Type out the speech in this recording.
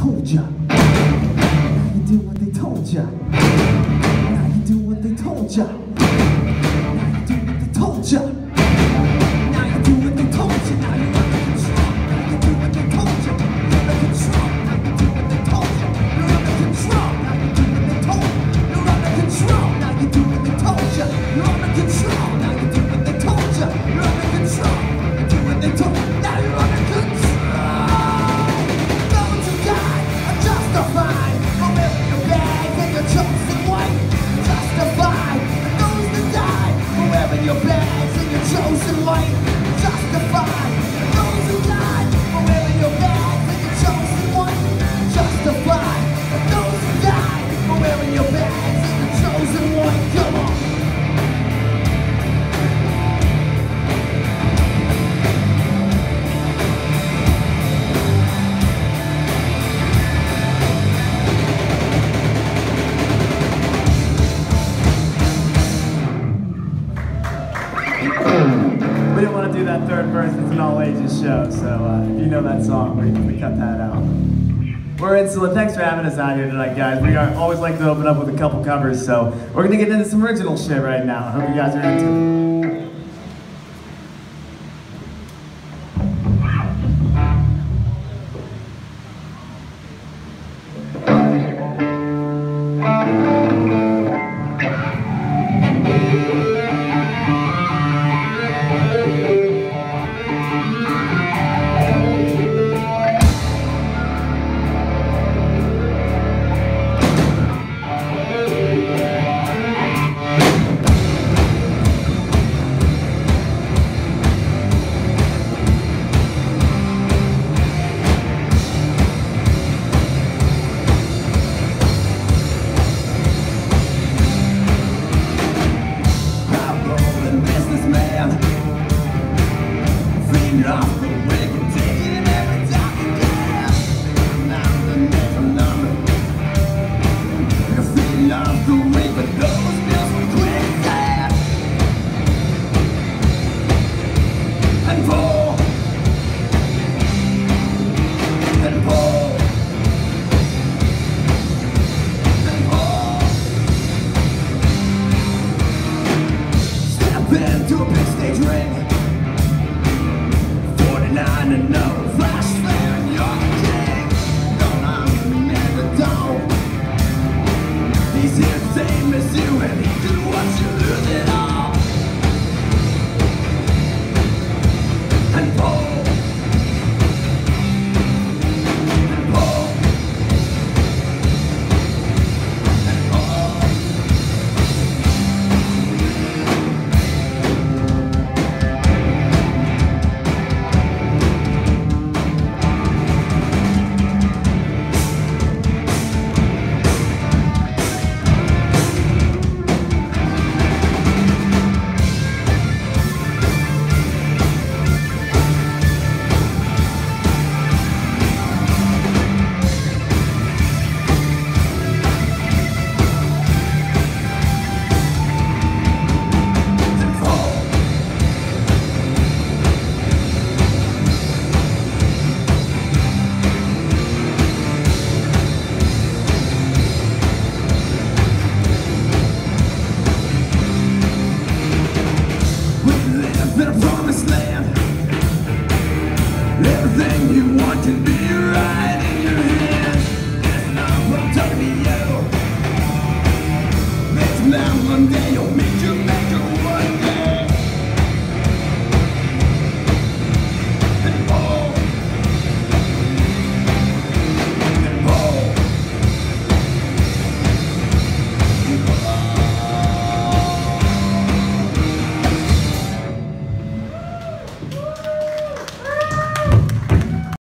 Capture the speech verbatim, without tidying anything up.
told ya. Now you do what they told ya. Now you do what they told ya. Now you do what they told ya. Now you do what they told ya. Now you're under control. Now you do what they told ya. You're under control. Now you do what they told ya. You're under control. Now you do what they told ya. You're under control. Now you do what they told ya. You're under control. Now you do what they told ya. You're under control. You do what they told ya. Now you're under control. Those who died are justified for wearing your bag and your chosen white. Justified. Those that died for wearing your bags and your chosen white. Justified. Those who died for wearing your bags and your chosen white. Justified. Those who died for wearing your bags and your chosen white. Come on. We didn't want to do that third verse, it's an all ages show, so uh, if you know that song, we, we cut that out. We're Insulin, thanks for having us out here tonight, guys. We are, always like to open up with a couple covers, so we're going to get into some original shit right now. I hope you guys are into it. Off the wicked, taking every time you can. Now the next number. You're feeding off the weak, but those bills were quick and pull and pull and pull. Step into a big stage ring. Nine and no flash flare, and you're the king. Don't I'm never done. He's here same as you, and he can watch you lose it all. And pull and pull and pull. In a promised land, everything you want can be right in your hand. It's not what I'm talking to you. It's now one day you'll meet.